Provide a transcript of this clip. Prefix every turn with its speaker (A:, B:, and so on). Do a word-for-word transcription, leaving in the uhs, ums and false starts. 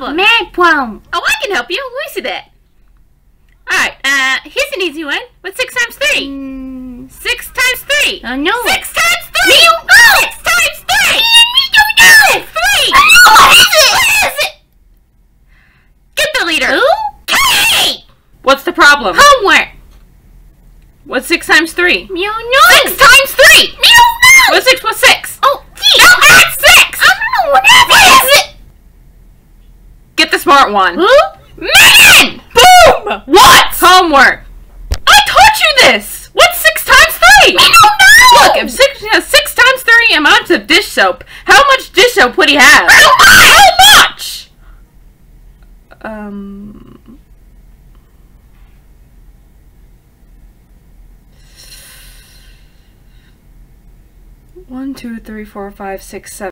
A: problem?
B: Math problem.
A: Oh, I can help you. Let me see that. Alright, uh, here's an easy one. What's six times three?
B: Mm,
A: Six times three.
B: I know.
A: Six times three.
B: Me don't know.
A: Six times three.
B: Me don't know.
A: It's three.
B: I know. What is it?
A: What is it? Get the leader.
B: Okay.
A: What's the problem?
B: Homework.
A: What's six times three?
B: Me don't know.
A: Six times three.
B: Me don't know.
A: What's six plus six?
B: Oh, gee.
A: No, add six.
B: I don't know. What is
A: What
B: it?
A: is it? Get the smart one.
B: Who?
A: Megan! Boom! What? Homework. I taught you this. What's six times three?
B: Me don't know.
A: Look, if six, you know, six times three amounts of dish soap, how much dish soap would he have?
B: How much?
A: How much? Um. One, two, three, four, five, six, seven.